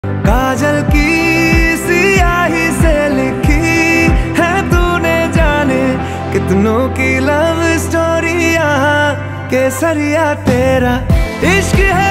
काजल की सियाही से लिखी है तूने, जाने कितनों की लव स्टोरी यहाँ केसरिया तेरा इश्क है।